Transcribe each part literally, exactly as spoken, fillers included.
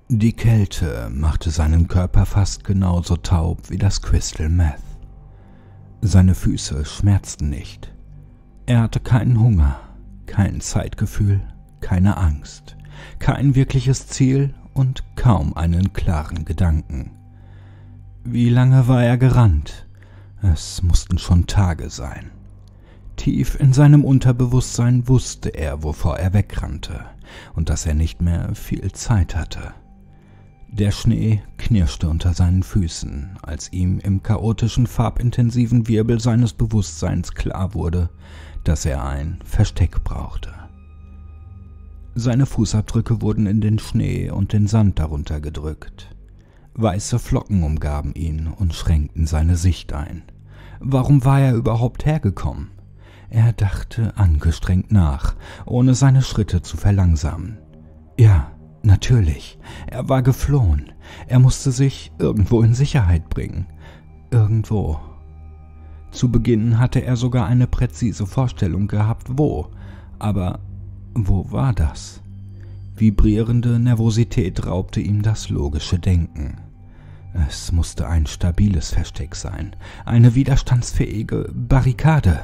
Die Kälte machte seinen Körper fast genauso taub wie das Crystal Meth. Seine Füße schmerzten nicht. Er hatte keinen Hunger, kein Zeitgefühl, keine Angst, kein wirkliches Ziel und kaum einen klaren Gedanken. Wie lange war er gerannt? Es mussten schon Tage sein. Tief in seinem Unterbewusstsein wusste er, wovor er wegrannte und dass er nicht mehr viel Zeit hatte. Der Schnee knirschte unter seinen Füßen, als ihm im chaotischen, farbintensiven Wirbel seines Bewusstseins klar wurde, dass er ein Versteck brauchte. Seine Fußabdrücke wurden in den Schnee und den Sand darunter gedrückt. Weiße Flocken umgaben ihn und schränkten seine Sicht ein. Warum war er überhaupt hergekommen? Er dachte angestrengt nach, ohne seine Schritte zu verlangsamen. Ja, natürlich, er war geflohen. Er musste sich irgendwo in Sicherheit bringen. Irgendwo. Zu Beginn hatte er sogar eine präzise Vorstellung gehabt, wo. Aber wo war das? Vibrierende Nervosität raubte ihm das logische Denken. Es musste ein stabiles Versteck sein, eine widerstandsfähige Barrikade.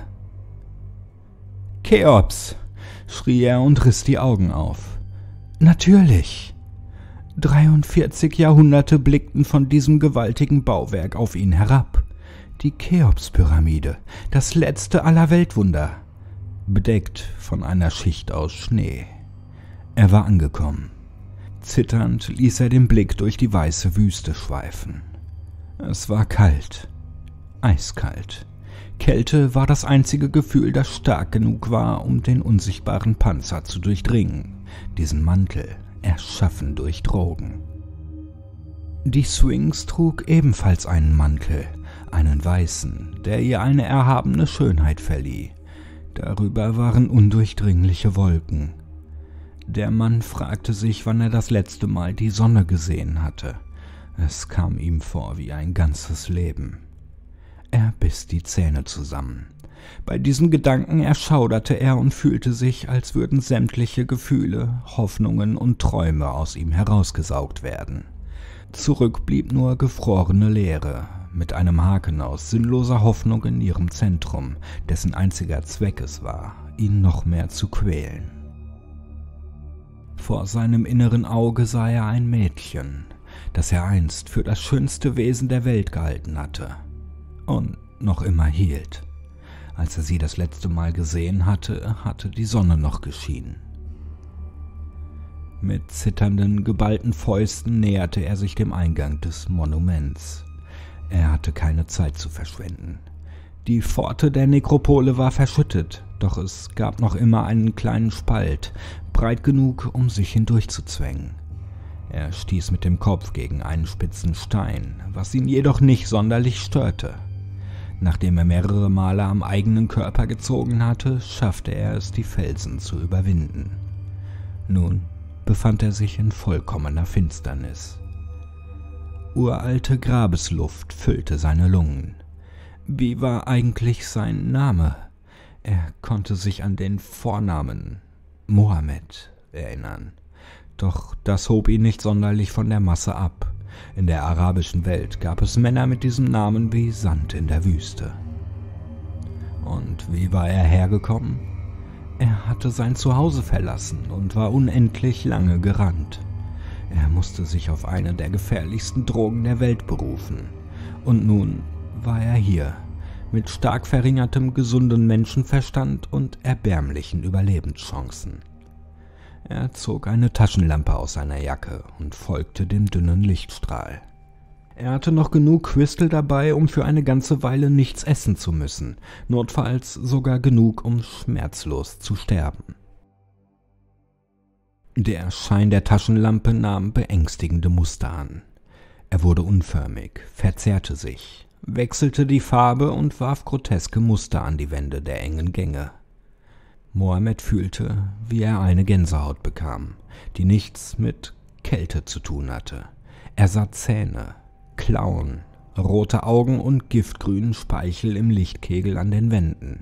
»Cheops«, schrie er und riss die Augen auf. »Natürlich!« dreiundvierzig Jahrhunderte blickten von diesem gewaltigen Bauwerk auf ihn herab. Die Cheops-Pyramide, das letzte aller Weltwunder, bedeckt von einer Schicht aus Schnee. Er war angekommen. Zitternd ließ er den Blick durch die weiße Wüste schweifen. Es war kalt, eiskalt. Kälte war das einzige Gefühl, das stark genug war, um den unsichtbaren Panzer zu durchdringen, diesen Mantel, erschaffen durch Drogen. Die Sphinx trug ebenfalls einen Mantel, einen weißen, der ihr eine erhabene Schönheit verlieh. Darüber waren undurchdringliche Wolken. Der Mann fragte sich, wann er das letzte Mal die Sonne gesehen hatte. Es kam ihm vor wie ein ganzes Leben. Er biss die Zähne zusammen. Bei diesem Gedanken erschauderte er und fühlte sich, als würden sämtliche Gefühle, Hoffnungen und Träume aus ihm herausgesaugt werden. Zurück blieb nur gefrorene Leere, mit einem Haken aus sinnloser Hoffnung in ihrem Zentrum, dessen einziger Zweck es war, ihn noch mehr zu quälen. Vor seinem inneren Auge sah er ein Mädchen, das er einst für das schönste Wesen der Welt gehalten hatte und noch immer hielt. Als er sie das letzte Mal gesehen hatte, hatte die Sonne noch geschienen. Mit zitternden, geballten Fäusten näherte er sich dem Eingang des Monuments. Er hatte keine Zeit zu verschwenden. Die Pforte der Nekropole war verschüttet, doch es gab noch immer einen kleinen Spalt, breit genug, um sich hindurchzuzwängen. Er stieß mit dem Kopf gegen einen spitzen Stein, was ihn jedoch nicht sonderlich störte. Nachdem er mehrere Male am eigenen Körper gezogen hatte, schaffte er es, die Felsen zu überwinden. Nun befand er sich in vollkommener Finsternis. Uralte Grabesluft füllte seine Lungen. Wie war eigentlich sein Name? Er konnte sich an den Vornamen Mohammed erinnern. Doch das hob ihn nicht sonderlich von der Masse ab. In der arabischen Welt gab es Männer mit diesem Namen wie Sand in der Wüste. Und wie war er hergekommen? Er hatte sein Zuhause verlassen und war unendlich lange gerannt. Er musste sich auf eine der gefährlichsten Drogen der Welt berufen. Und nun war er hier, mit stark verringertem gesunden Menschenverstand und erbärmlichen Überlebenschancen. Er zog eine Taschenlampe aus seiner Jacke und folgte dem dünnen Lichtstrahl. Er hatte noch genug Crystal dabei, um für eine ganze Weile nichts essen zu müssen, notfalls sogar genug, um schmerzlos zu sterben. Der Schein der Taschenlampe nahm beängstigende Muster an. Er wurde unförmig, verzerrte sich, wechselte die Farbe und warf groteske Muster an die Wände der engen Gänge. Mohammed fühlte, wie er eine Gänsehaut bekam, die nichts mit Kälte zu tun hatte. Er sah Zähne, Klauen, rote Augen und giftgrünen Speichel im Lichtkegel an den Wänden.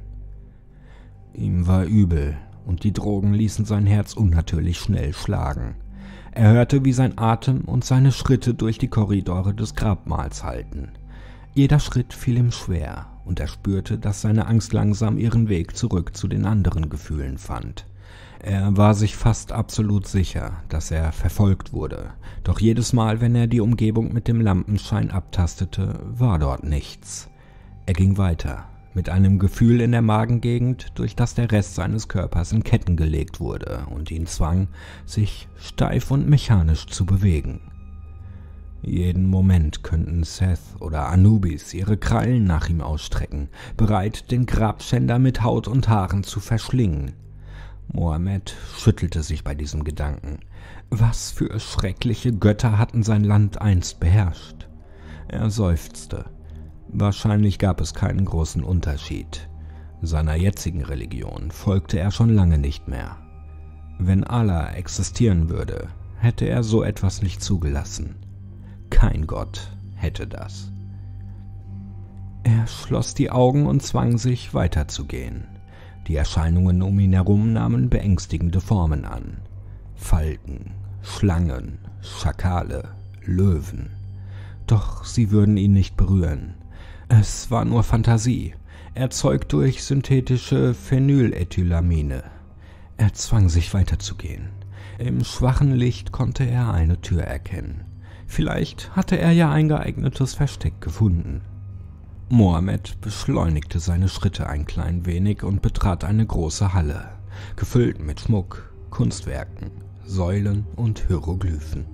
Ihm war übel und die Drogen ließen sein Herz unnatürlich schnell schlagen. Er hörte, wie sein Atem und seine Schritte durch die Korridore des Grabmals hallten. Jeder Schritt fiel ihm schwer, und er spürte, dass seine Angst langsam ihren Weg zurück zu den anderen Gefühlen fand. Er war sich fast absolut sicher, dass er verfolgt wurde, doch jedes Mal, wenn er die Umgebung mit dem Lampenschein abtastete, war dort nichts. Er ging weiter, mit einem Gefühl in der Magengegend, durch das der Rest seines Körpers in Ketten gelegt wurde und ihn zwang, sich steif und mechanisch zu bewegen. Jeden Moment könnten Seth oder Anubis ihre Krallen nach ihm ausstrecken, bereit, den Grabschänder mit Haut und Haaren zu verschlingen. Mohammed schüttelte sich bei diesem Gedanken. Was für schreckliche Götter hatten sein Land einst beherrscht? Er seufzte. Wahrscheinlich gab es keinen großen Unterschied. Seiner jetzigen Religion folgte er schon lange nicht mehr. Wenn Allah existieren würde, hätte er so etwas nicht zugelassen. Kein Gott hätte das. Er schloss die Augen und zwang sich, weiterzugehen. Die Erscheinungen um ihn herum nahmen beängstigende Formen an. Falken, Schlangen, Schakale, Löwen. Doch sie würden ihn nicht berühren. Es war nur Fantasie, erzeugt durch synthetische Phenylethylamine. Er zwang sich weiterzugehen. Im schwachen Licht konnte er eine Tür erkennen. Vielleicht hatte er ja ein geeignetes Versteck gefunden. Mohammed beschleunigte seine Schritte ein klein wenig und betrat eine große Halle, gefüllt mit Schmuck, Kunstwerken, Säulen und Hieroglyphen.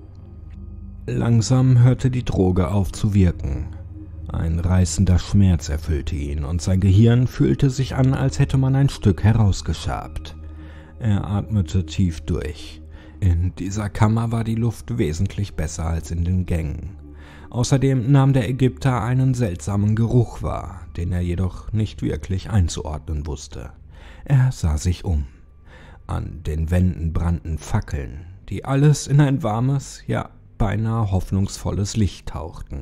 Langsam hörte die Droge auf zu wirken. Ein reißender Schmerz erfüllte ihn und sein Gehirn fühlte sich an, als hätte man ein Stück herausgeschabt. Er atmete tief durch. In dieser Kammer war die Luft wesentlich besser als in den Gängen. Außerdem nahm der Ägypter einen seltsamen Geruch wahr, den er jedoch nicht wirklich einzuordnen wusste. Er sah sich um. An den Wänden brannten Fackeln, die alles in ein warmes, ja beinahe hoffnungsvolles Licht tauchten.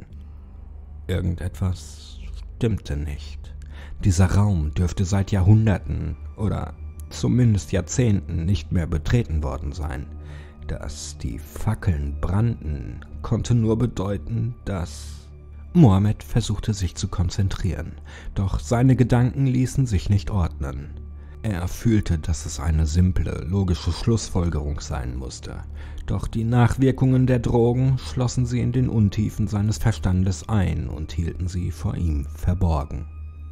Irgendetwas stimmte nicht. Dieser Raum dürfte seit Jahrhunderten oder zumindest Jahrzehnten nicht mehr betreten worden sein. Dass die Fackeln brannten, konnte nur bedeuten, dass... Mohammed versuchte sich zu konzentrieren, doch seine Gedanken ließen sich nicht ordnen. Er fühlte, dass es eine simple, logische Schlussfolgerung sein musste, doch die Nachwirkungen der Drogen schlossen sie in den Untiefen seines Verstandes ein und hielten sie vor ihm verborgen.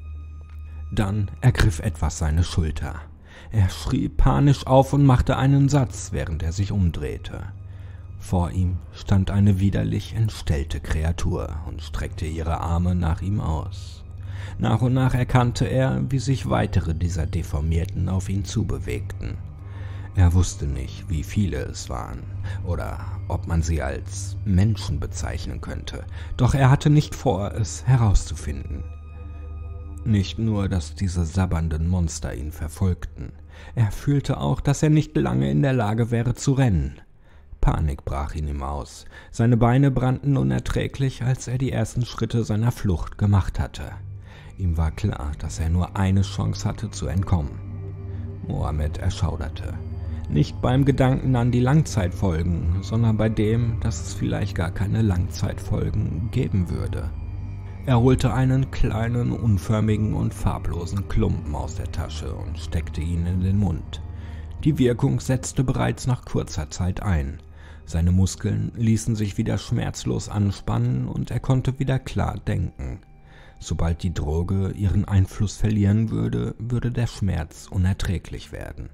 Dann ergriff etwas seine Schulter. Er schrie panisch auf und machte einen Satz, während er sich umdrehte. Vor ihm stand eine widerlich entstellte Kreatur und streckte ihre Arme nach ihm aus. Nach und nach erkannte er, wie sich weitere dieser Deformierten auf ihn zubewegten. Er wusste nicht, wie viele es waren oder ob man sie als Menschen bezeichnen könnte, doch er hatte nicht vor, es herauszufinden. Nicht nur, dass diese sabbernden Monster ihn verfolgten, er fühlte auch, dass er nicht lange in der Lage wäre zu rennen. Panik brach in ihm aus, seine Beine brannten unerträglich, als er die ersten Schritte seiner Flucht gemacht hatte. Ihm war klar, dass er nur eine Chance hatte zu entkommen. Mohammed erschauderte. Nicht beim Gedanken an die Langzeitfolgen, sondern bei dem, dass es vielleicht gar keine Langzeitfolgen geben würde. Er holte einen kleinen, unförmigen und farblosen Klumpen aus der Tasche und steckte ihn in den Mund. Die Wirkung setzte bereits nach kurzer Zeit ein. Seine Muskeln ließen sich wieder schmerzlos anspannen und er konnte wieder klar denken. Sobald die Droge ihren Einfluss verlieren würde, würde der Schmerz unerträglich werden.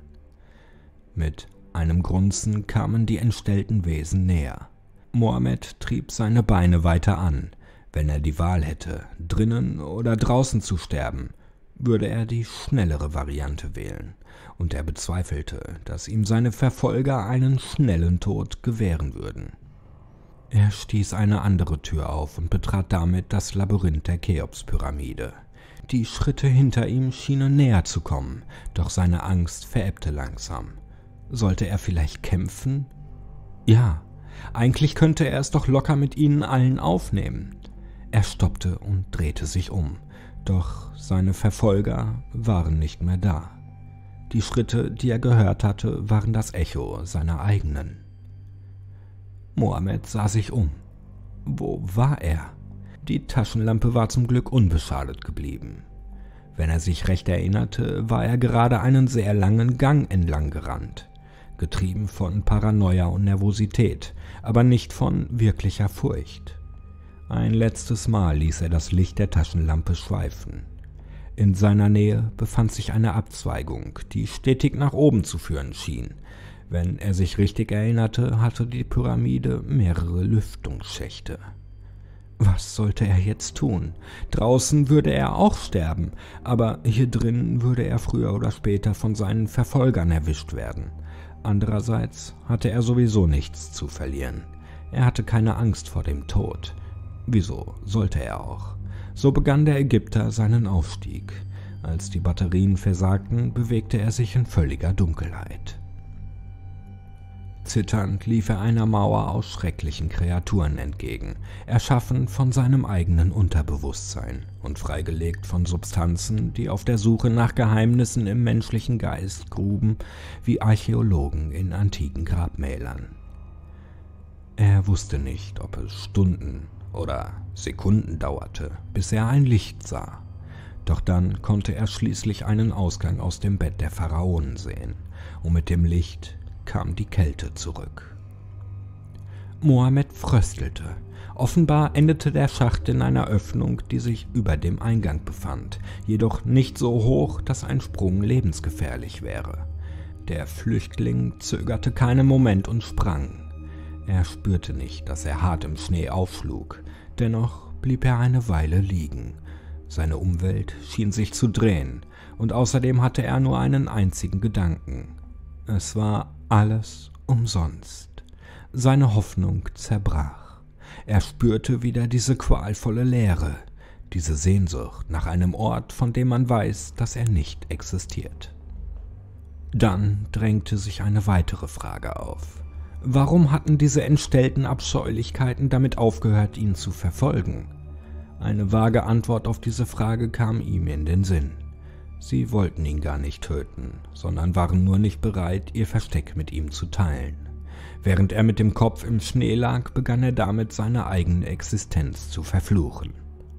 Mit einem Grunzen kamen die entstellten Wesen näher. Mohammed trieb seine Beine weiter an. Wenn er die Wahl hätte, drinnen oder draußen zu sterben, würde er die schnellere Variante wählen, und er bezweifelte, dass ihm seine Verfolger einen schnellen Tod gewähren würden. Er stieß eine andere Tür auf und betrat damit das Labyrinth der Cheops-Pyramide. Die Schritte hinter ihm schienen näher zu kommen, doch seine Angst verebbte langsam. Sollte er vielleicht kämpfen? Ja, eigentlich könnte er es doch locker mit ihnen allen aufnehmen. Er stoppte und drehte sich um, doch seine Verfolger waren nicht mehr da. Die Schritte, die er gehört hatte, waren das Echo seiner eigenen. Mohammed sah sich um. Wo war er? Die Taschenlampe war zum Glück unbeschadet geblieben. Wenn er sich recht erinnerte, war er gerade einen sehr langen Gang entlang gerannt, getrieben von Paranoia und Nervosität, aber nicht von wirklicher Furcht. Ein letztes Mal ließ er das Licht der Taschenlampe schweifen. In seiner Nähe befand sich eine Abzweigung, die stetig nach oben zu führen schien. Wenn er sich richtig erinnerte, hatte die Pyramide mehrere Lüftungsschächte. Was sollte er jetzt tun? Draußen würde er auch sterben, aber hier drin würde er früher oder später von seinen Verfolgern erwischt werden. Andererseits hatte er sowieso nichts zu verlieren. Er hatte keine Angst vor dem Tod. Wieso sollte er auch? So begann der Ägypter seinen Aufstieg. Als die Batterien versagten, bewegte er sich in völliger Dunkelheit. Zitternd lief er einer Mauer aus schrecklichen Kreaturen entgegen, erschaffen von seinem eigenen Unterbewusstsein und freigelegt von Substanzen, die auf der Suche nach Geheimnissen im menschlichen Geist gruben, wie Archäologen in antiken Grabmälern. Er wusste nicht, ob es Stunden oder Sekunden dauerte, bis er ein Licht sah. Doch dann konnte er schließlich einen Ausgang aus dem Bett der Pharaonen sehen, und mit dem Licht kam die Kälte zurück. Mohammed fröstelte. Offenbar endete der Schacht in einer Öffnung, die sich über dem Eingang befand, jedoch nicht so hoch, dass ein Sprung lebensgefährlich wäre. Der Flüchtling zögerte keinen Moment und sprang. Er spürte nicht, dass er hart im Schnee aufschlug, dennoch blieb er eine Weile liegen. Seine Umwelt schien sich zu drehen, und außerdem hatte er nur einen einzigen Gedanken. Es war alles umsonst. Seine Hoffnung zerbrach. Er spürte wieder diese qualvolle Leere, diese Sehnsucht nach einem Ort, von dem man weiß, dass er nicht existiert. Dann drängte sich eine weitere Frage auf. Warum hatten diese entstellten Abscheulichkeiten damit aufgehört, ihn zu verfolgen? Eine vage Antwort auf diese Frage kam ihm in den Sinn. Sie wollten ihn gar nicht töten, sondern waren nur nicht bereit, ihr Versteck mit ihm zu teilen. Während er mit dem Kopf im Schnee lag, begann er damit, seine eigene Existenz zu verfluchen.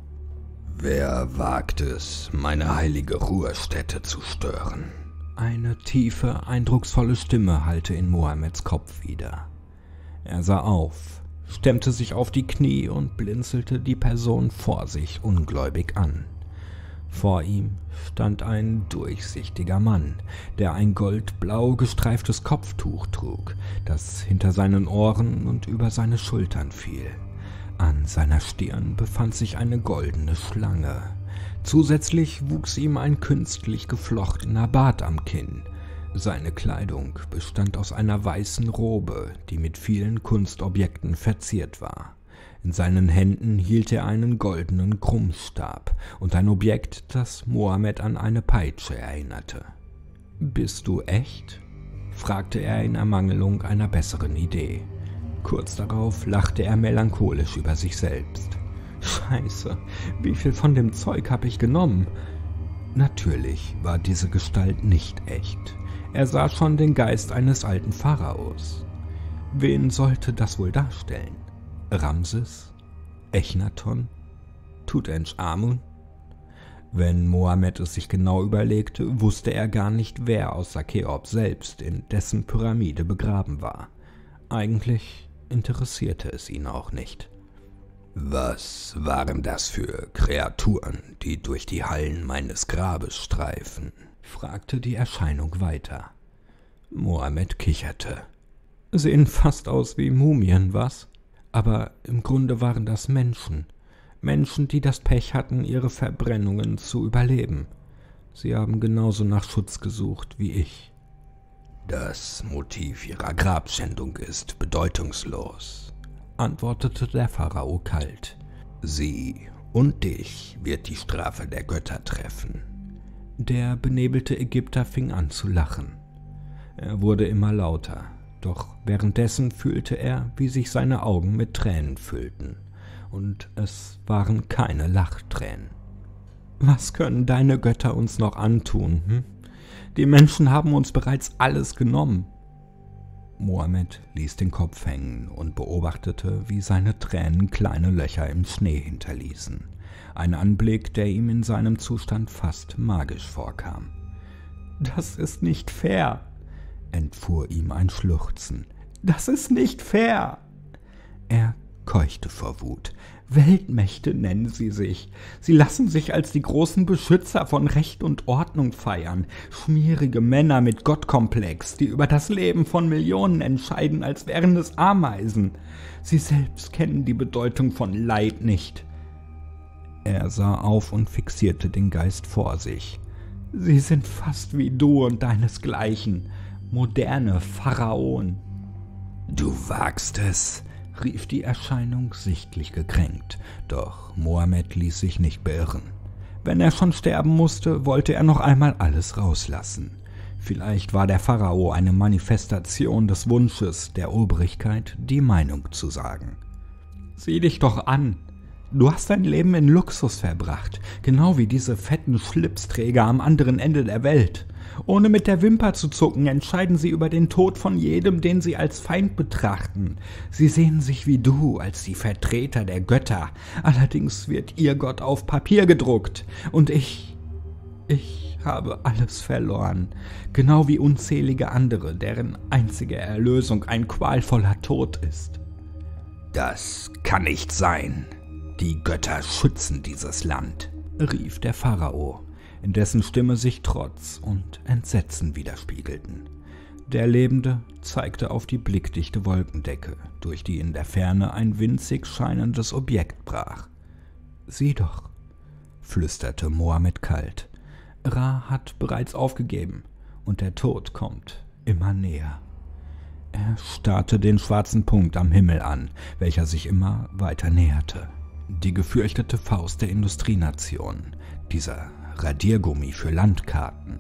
Wer wagt es, meine heilige Ruhestätte zu stören? Eine tiefe, eindrucksvolle Stimme hallte in Mohammeds Kopf wieder. Er sah auf, stemmte sich auf die Knie und blinzelte die Person vor sich ungläubig an. Vor ihm stand ein durchsichtiger Mann, der ein goldblau gestreiftes Kopftuch trug, das hinter seinen Ohren und über seine Schultern fiel. An seiner Stirn befand sich eine goldene Schlange. Zusätzlich wuchs ihm ein künstlich geflochtener Bart am Kinn. Seine Kleidung bestand aus einer weißen Robe, die mit vielen Kunstobjekten verziert war. In seinen Händen hielt er einen goldenen Krummstab und ein Objekt, das Mohammed an eine Peitsche erinnerte. »Bist du echt?« fragte er in Ermangelung einer besseren Idee. Kurz darauf lachte er melancholisch über sich selbst. »Scheiße, wie viel von dem Zeug habe ich genommen?« Natürlich war diese Gestalt nicht echt. Er sah schon den Geist eines alten Pharaos. Wen sollte das wohl darstellen? Ramses? Echnaton? Tutanchamun? Wenn Mohammed es sich genau überlegte, wusste er gar nicht, wer außer Cheops selbst in dessen Pyramide begraben war. Eigentlich interessierte es ihn auch nicht. »Was waren das für Kreaturen, die durch die Hallen meines Grabes streifen?« fragte die Erscheinung weiter. Mohammed kicherte. »Sehen fast aus wie Mumien, was? Aber im Grunde waren das Menschen. Menschen, die das Pech hatten, ihre Verbrennungen zu überleben. Sie haben genauso nach Schutz gesucht wie ich.« »Das Motiv ihrer Grabschändung ist bedeutungslos«, antwortete der Pharao kalt. »Sie und dich wird die Strafe der Götter treffen.« Der benebelte Ägypter fing an zu lachen. Er wurde immer lauter. Doch währenddessen fühlte er, wie sich seine Augen mit Tränen füllten. Und es waren keine Lachtränen. »Was können deine Götter uns noch antun, hm? Die Menschen haben uns bereits alles genommen.« Mohammed ließ den Kopf hängen und beobachtete, wie seine Tränen kleine Löcher im Schnee hinterließen. Ein Anblick, der ihm in seinem Zustand fast magisch vorkam. »Das ist nicht fair«, entfuhr ihm ein Schluchzen. »Das ist nicht fair!« Er keuchte vor Wut. »Weltmächte nennen sie sich. Sie lassen sich als die großen Beschützer von Recht und Ordnung feiern. Schmierige Männer mit Gottkomplex, die über das Leben von Millionen entscheiden, als wären es Ameisen. Sie selbst kennen die Bedeutung von Leid nicht.« Er sah auf und fixierte den Geist vor sich. »Sie sind fast wie du und deinesgleichen. Moderne Pharaonen.« »Du wagst es«, rief die Erscheinung sichtlich gekränkt, doch Mohammed ließ sich nicht beirren. Wenn er schon sterben musste, wollte er noch einmal alles rauslassen. Vielleicht war der Pharao eine Manifestation des Wunsches der Obrigkeit, die Meinung zu sagen. »Sieh dich doch an! Du hast dein Leben in Luxus verbracht, genau wie diese fetten Schlipsträger am anderen Ende der Welt. Ohne mit der Wimper zu zucken, entscheiden sie über den Tod von jedem, den sie als Feind betrachten. Sie sehen sich wie du als die Vertreter der Götter. Allerdings wird ihr Gott auf Papier gedruckt. Und ich, ich habe alles verloren. Genau wie unzählige andere, deren einzige Erlösung ein qualvoller Tod ist.« »Das kann nicht sein. Die Götter schützen dieses Land«, rief der Pharao, in dessen Stimme sich Trotz und Entsetzen widerspiegelten. Der Lebende zeigte auf die blickdichte Wolkendecke, durch die in der Ferne ein winzig scheinendes Objekt brach. »Sieh doch«, flüsterte Mohammed kalt. »Ra hat bereits aufgegeben, und der Tod kommt immer näher.« Er starrte den schwarzen Punkt am Himmel an, welcher sich immer weiter näherte. Die gefürchtete Faust der Industrienation, dieser Radiergummi für Landkarten.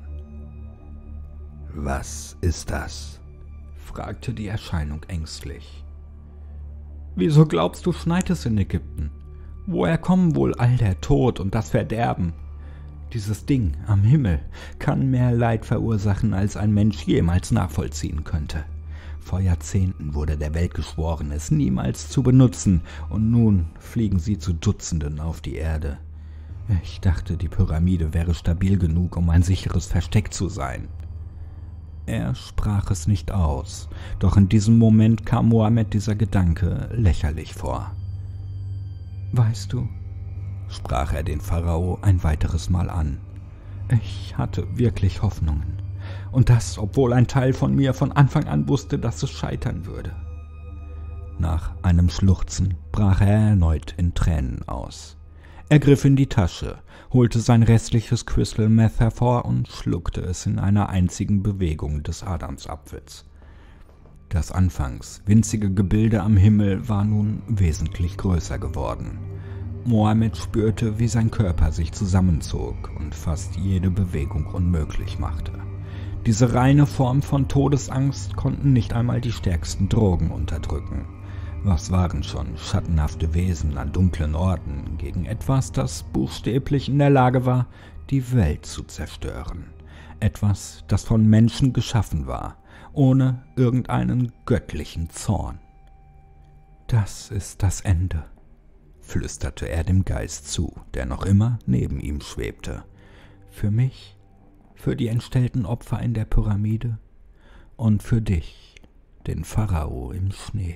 »Was ist das?« fragte die Erscheinung ängstlich. »Wieso glaubst du, schneit es in Ägypten? Woher kommen wohl all der Tod und das Verderben? Dieses Ding am Himmel kann mehr Leid verursachen, als ein Mensch jemals nachvollziehen könnte. Vor Jahrzehnten wurde der Welt geschworen, es niemals zu benutzen, und nun fliegen sie zu Dutzenden auf die Erde. Ich dachte, die Pyramide wäre stabil genug, um ein sicheres Versteck zu sein.« Er sprach es nicht aus, doch in diesem Moment kam Mohammed dieser Gedanke lächerlich vor. »Weißt du«, sprach er den Pharao ein weiteres Mal an, »ich hatte wirklich Hoffnungen. Und das, obwohl ein Teil von mir von Anfang an wusste, dass es scheitern würde.« Nach einem Schluchzen brach er erneut in Tränen aus. Er griff in die Tasche, holte sein restliches Crystal Meth hervor und schluckte es in einer einzigen Bewegung des Adamsapfels. Das anfangs winzige Gebilde am Himmel war nun wesentlich größer geworden. Mohammed spürte, wie sein Körper sich zusammenzog und fast jede Bewegung unmöglich machte. Diese reine Form von Todesangst konnten nicht einmal die stärksten Drogen unterdrücken. Was waren schon schattenhafte Wesen an dunklen Orten gegen etwas, das buchstäblich in der Lage war, die Welt zu zerstören? Etwas, das von Menschen geschaffen war, ohne irgendeinen göttlichen Zorn. »Das ist das Ende«, flüsterte er dem Geist zu, der noch immer neben ihm schwebte. »Für mich, für die entstellten Opfer in der Pyramide und für dich, den Pharao im Schnee.«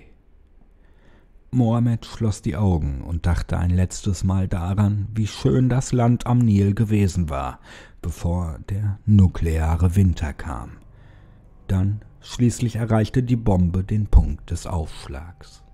Mohammed schloss die Augen und dachte ein letztes Mal daran, wie schön das Land am Nil gewesen war, bevor der nukleare Winter kam. Dann schließlich erreichte die Bombe den Punkt des Aufschlags.